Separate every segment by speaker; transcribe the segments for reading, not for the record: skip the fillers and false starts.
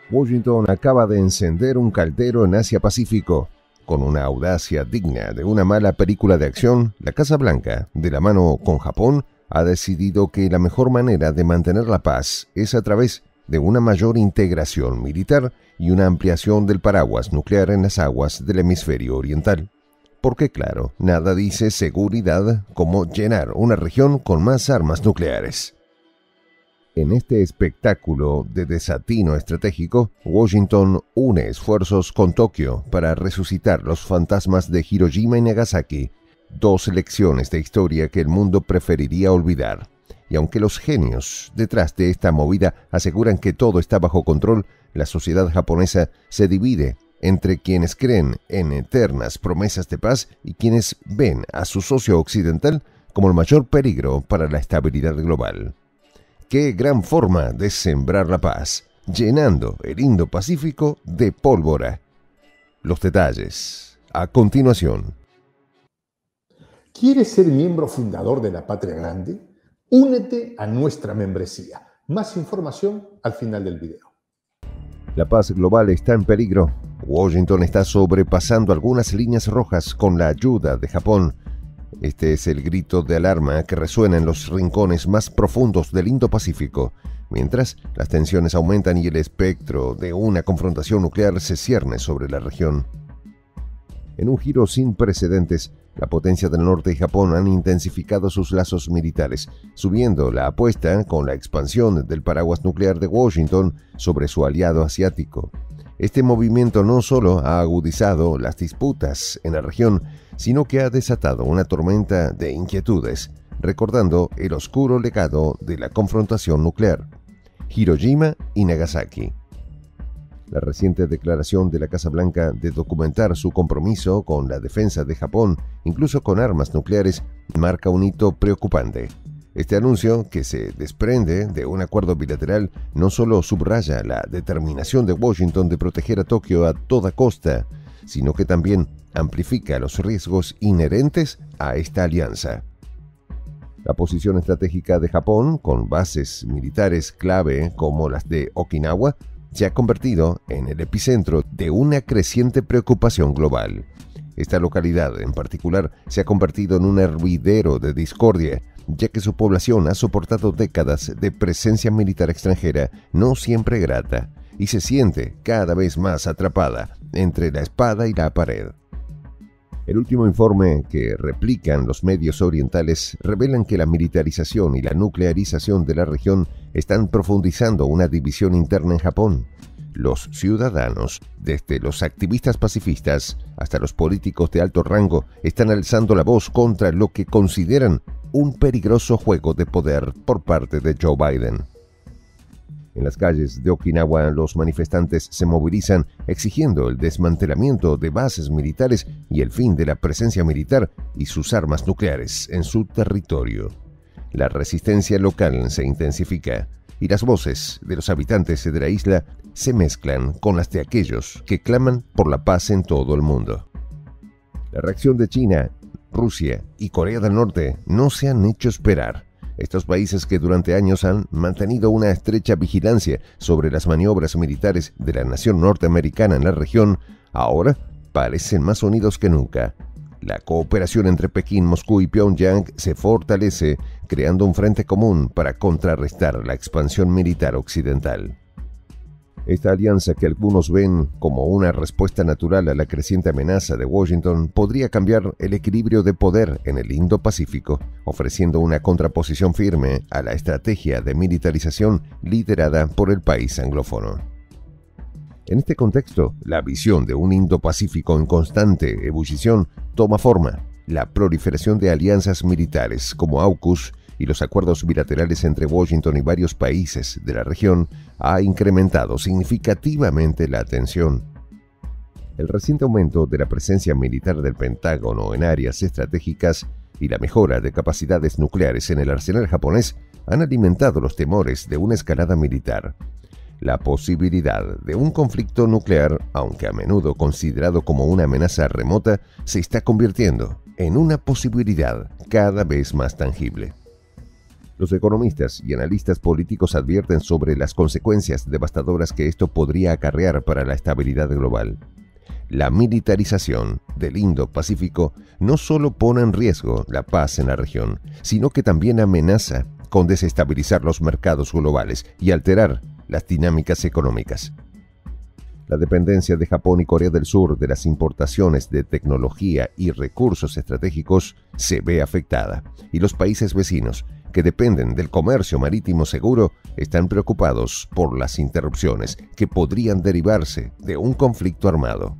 Speaker 1: Washington acaba de encender un caldero en Asia-Pacífico. Con una audacia digna de una mala película de acción, la Casa Blanca, de la mano con Japón, ha decidido que la mejor manera de mantener la paz es a través de una mayor integración militar y una ampliación del paraguas nuclear en las aguas del hemisferio oriental. Porque claro, nada dice seguridad como llenar una región con más armas nucleares. En este espectáculo de desatino estratégico, Washington une esfuerzos con Tokio para resucitar los fantasmas de Hiroshima y Nagasaki, dos lecciones de historia que el mundo preferiría olvidar. Y aunque los genios detrás de esta movida aseguran que todo está bajo control, la sociedad japonesa se divide entre quienes creen en eternas promesas de paz y quienes ven a su socio occidental como el mayor peligro para la estabilidad global. ¡Qué gran forma de sembrar la paz, llenando el Indo-Pacífico de pólvora! Los detalles, a continuación.
Speaker 2: ¿Quieres ser miembro fundador de la Patria Grande? Únete a nuestra membresía. Más información al final del video.
Speaker 1: La paz global está en peligro. Washington está sobrepasando algunas líneas rojas con la ayuda de Japón. Este es el grito de alarma que resuena en los rincones más profundos del Indo-Pacífico, mientras las tensiones aumentan y el espectro de una confrontación nuclear se cierne sobre la región. En un giro sin precedentes, la potencia del norte y Japón han intensificado sus lazos militares, subiendo la apuesta con la expansión del paraguas nuclear de Washington sobre su aliado asiático. Este movimiento no solo ha agudizado las disputas en la región, sino que ha desatado una tormenta de inquietudes, recordando el oscuro legado de la confrontación nuclear, Hiroshima y Nagasaki. La reciente declaración de la Casa Blanca de documentar su compromiso con la defensa de Japón, incluso con armas nucleares, marca un hito preocupante. Este anuncio, que se desprende de un acuerdo bilateral, no solo subraya la determinación de Washington de proteger a Tokio a toda costa, sino que también amplifica los riesgos inherentes a esta alianza. La posición estratégica de Japón, con bases militares clave como las de Okinawa, se ha convertido en el epicentro de una creciente preocupación global. Esta localidad, en particular, se ha convertido en un hervidero de discordia, ya que su población ha soportado décadas de presencia militar extranjera no siempre grata, y se siente cada vez más atrapada entre la espada y la pared. El último informe que replican los medios orientales revelan que la militarización y la nuclearización de la región están profundizando una división interna en Japón. Los ciudadanos, desde los activistas pacifistas hasta los políticos de alto rango, están alzando la voz contra lo que consideran un peligroso juego de poder por parte de Joe Biden. En las calles de Okinawa, los manifestantes se movilizan exigiendo el desmantelamiento de bases militares y el fin de la presencia militar y sus armas nucleares en su territorio. La resistencia local se intensifica y las voces de los habitantes de la isla se mezclan con las de aquellos que claman por la paz en todo el mundo. La reacción de China, Rusia y Corea del Norte no se han hecho esperar. Estos países que durante años han mantenido una estrecha vigilancia sobre las maniobras militares de la nación norteamericana en la región, ahora parecen más unidos que nunca. La cooperación entre Pekín, Moscú y Pyongyang se fortalece, creando un frente común para contrarrestar la expansión militar occidental. Esta alianza, que algunos ven como una respuesta natural a la creciente amenaza de Washington, podría cambiar el equilibrio de poder en el Indo-Pacífico, ofreciendo una contraposición firme a la estrategia de militarización liderada por el país anglófono. En este contexto, la visión de un Indo-Pacífico en constante ebullición toma forma. La proliferación de alianzas militares como AUKUS y los acuerdos bilaterales entre Washington y varios países de la región ha incrementado significativamente la tensión. El reciente aumento de la presencia militar del Pentágono en áreas estratégicas y la mejora de capacidades nucleares en el arsenal japonés han alimentado los temores de una escalada militar. La posibilidad de un conflicto nuclear, aunque a menudo considerado como una amenaza remota, se está convirtiendo en una posibilidad cada vez más tangible. Los economistas y analistas políticos advierten sobre las consecuencias devastadoras que esto podría acarrear para la estabilidad global. La militarización del Indo-Pacífico no solo pone en riesgo la paz en la región, sino que también amenaza con desestabilizar los mercados globales y alterar las dinámicas económicas. La dependencia de Japón y Corea del Sur de las importaciones de tecnología y recursos estratégicos se ve afectada, y los países vecinos, que dependen del comercio marítimo seguro, están preocupados por las interrupciones que podrían derivarse de un conflicto armado.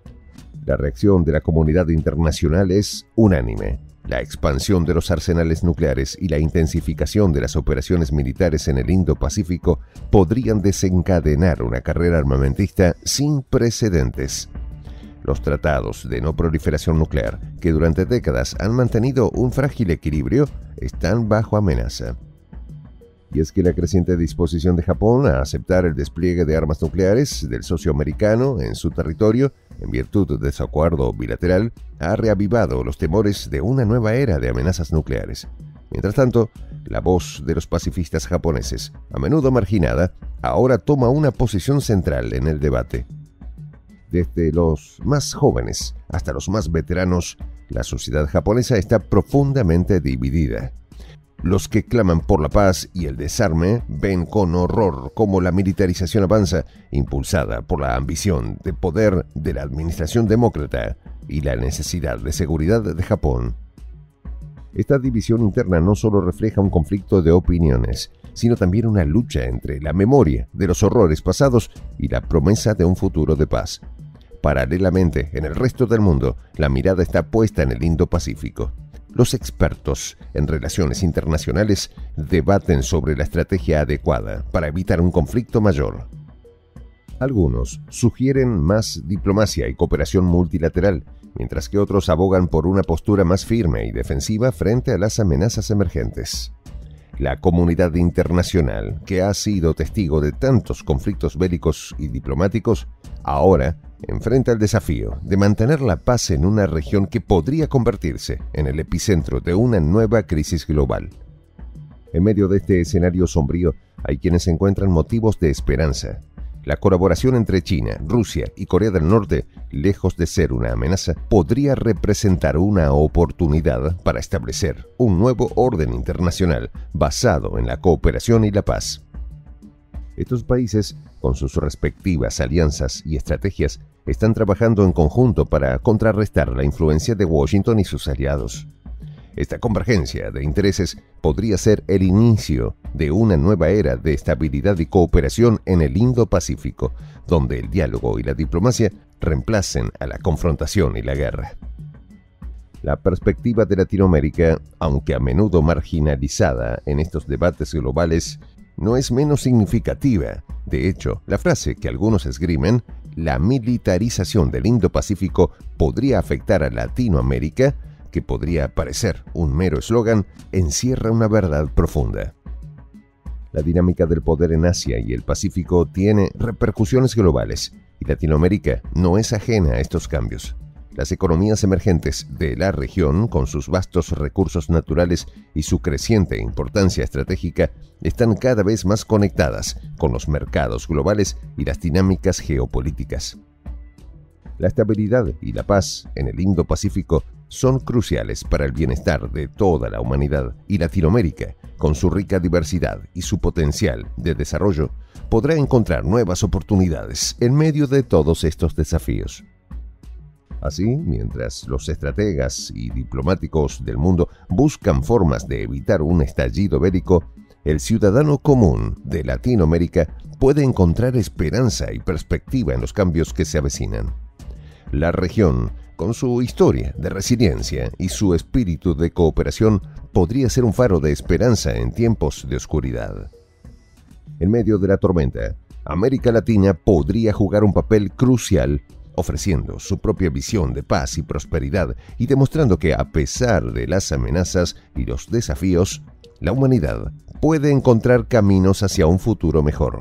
Speaker 1: La reacción de la comunidad internacional es unánime. La expansión de los arsenales nucleares y la intensificación de las operaciones militares en el Indo-Pacífico podrían desencadenar una carrera armamentista sin precedentes. Los tratados de no proliferación nuclear, que durante décadas han mantenido un frágil equilibrio, están bajo amenaza. Y es que la creciente disposición de Japón a aceptar el despliegue de armas nucleares del socio americano en su territorio, en virtud de su acuerdo bilateral, ha reavivado los temores de una nueva era de amenazas nucleares. Mientras tanto, la voz de los pacifistas japoneses, a menudo marginada, ahora toma una posición central en el debate. Desde los más jóvenes hasta los más veteranos, la sociedad japonesa está profundamente dividida. Los que claman por la paz y el desarme ven con horror cómo la militarización avanza, impulsada por la ambición de poder de la administración demócrata y la necesidad de seguridad de Japón. Esta división interna no solo refleja un conflicto de opiniones, sino también una lucha entre la memoria de los horrores pasados y la promesa de un futuro de paz. Paralelamente, en el resto del mundo, la mirada está puesta en el Indo-Pacífico. Los expertos en relaciones internacionales debaten sobre la estrategia adecuada para evitar un conflicto mayor. Algunos sugieren más diplomacia y cooperación multilateral, mientras que otros abogan por una postura más firme y defensiva frente a las amenazas emergentes. La comunidad internacional, que ha sido testigo de tantos conflictos bélicos y diplomáticos, ahora enfrenta el desafío de mantener la paz en una región que podría convertirse en el epicentro de una nueva crisis global. En medio de este escenario sombrío, hay quienes encuentran motivos de esperanza. La colaboración entre China, Rusia y Corea del Norte, lejos de ser una amenaza, podría representar una oportunidad para establecer un nuevo orden internacional basado en la cooperación y la paz. Estos países, con sus respectivas alianzas y estrategias, están trabajando en conjunto para contrarrestar la influencia de Washington y sus aliados. Esta convergencia de intereses podría ser el inicio de una nueva era de estabilidad y cooperación en el Indo-Pacífico, donde el diálogo y la diplomacia reemplacen a la confrontación y la guerra. La perspectiva de Latinoamérica, aunque a menudo marginalizada en estos debates globales, no es menos significativa. De hecho, la frase que algunos esgrimen, la militarización del Indo-Pacífico podría afectar a Latinoamérica, que podría parecer un mero eslogan, encierra una verdad profunda. La dinámica del poder en Asia y el Pacífico tiene repercusiones globales, y Latinoamérica no es ajena a estos cambios. Las economías emergentes de la región, con sus vastos recursos naturales y su creciente importancia estratégica, están cada vez más conectadas con los mercados globales y las dinámicas geopolíticas. La estabilidad y la paz en el Indo-Pacífico son cruciales para el bienestar de toda la humanidad, y Latinoamérica, con su rica diversidad y su potencial de desarrollo, podrá encontrar nuevas oportunidades en medio de todos estos desafíos. Así, mientras los estrategas y diplomáticos del mundo buscan formas de evitar un estallido bélico, el ciudadano común de Latinoamérica puede encontrar esperanza y perspectiva en los cambios que se avecinan. La región, con su historia de resiliencia y su espíritu de cooperación, podría ser un faro de esperanza en tiempos de oscuridad. En medio de la tormenta, América Latina podría jugar un papel crucial, ofreciendo su propia visión de paz y prosperidad y demostrando que, a pesar de las amenazas y los desafíos, la humanidad puede encontrar caminos hacia un futuro mejor.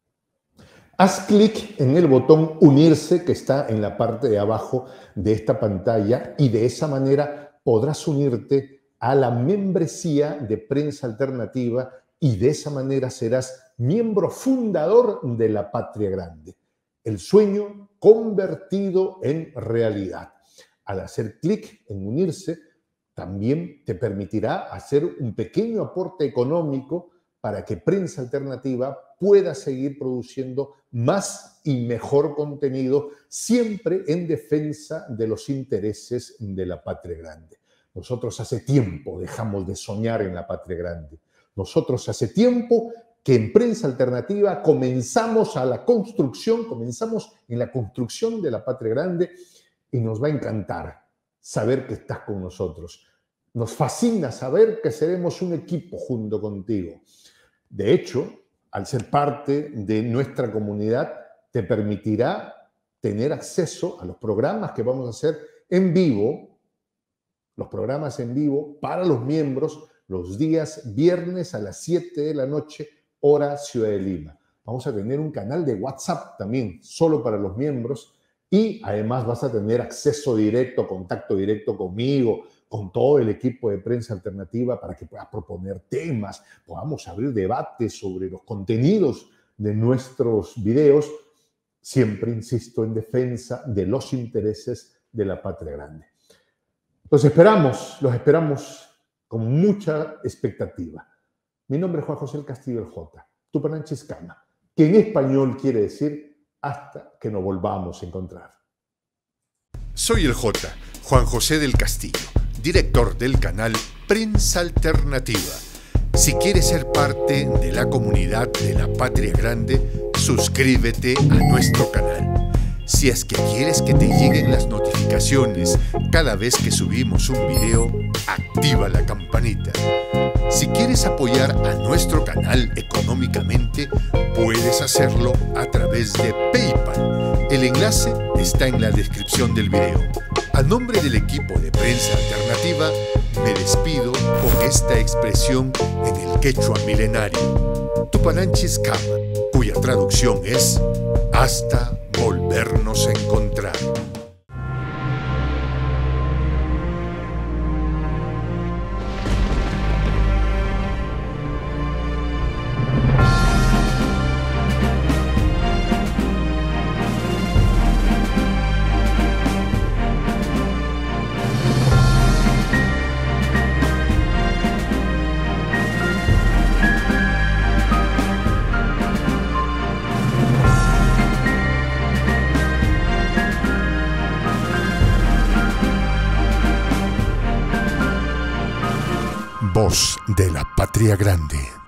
Speaker 2: Haz clic en el botón unirse que está en la parte de abajo de esta pantalla y de esa manera podrás unirte a la membresía de Prensa Alternativa y de esa manera serás miembro fundador de La Patria Grande. El sueño convertido en realidad. Al hacer clic en unirse, también te permitirá hacer un pequeño aporte económico para que Prensa Alternativa pueda seguir produciendo más y mejor contenido, siempre en defensa de los intereses de La Patria Grande. Nosotros hace tiempo dejamos de soñar en La Patria Grande. Nosotros hace tiempo que en Prensa Alternativa comenzamos en la construcción de La Patria Grande, y nos va a encantar saber que estás con nosotros. Nos fascina saber que seremos un equipo junto contigo. De hecho, al ser parte de nuestra comunidad, te permitirá tener acceso a los programas que vamos a hacer en vivo, los programas en vivo para los miembros, los días viernes a las 7 de la noche, hora Ciudad de Lima. Vamos a tener un canal de WhatsApp también, solo para los miembros, y además vas a tener acceso directo, contacto directo conmigo, con todo el equipo de Prensa Alternativa, para que puedas proponer temas, podamos abrir debates sobre los contenidos de nuestros videos, siempre, insisto, en defensa de los intereses de La Patria Grande. Los esperamos con mucha expectativa. Mi nombre es Juan José El Castillo, el J, Tupananchis-Cama, que en español quiere decir hasta que nos volvamos a encontrar.
Speaker 3: Soy el J, Juan José del Castillo, director del canal Prensa Alternativa. Si quieres ser parte de la comunidad de La Patria Grande, suscríbete a nuestro canal. Si es que quieres que te lleguen las notificaciones cada vez que subimos un video, activa la campanita. Si quieres apoyar a nuestro canal económicamente, puedes hacerlo a través de PayPal. El enlace está en la descripción del video. A nombre del equipo de Prensa Alternativa, me despido con esta expresión en el quechua milenario, Tupananchis-Cama, cuya traducción es hasta volvernos a encontrar. Voz de la Patria Grande.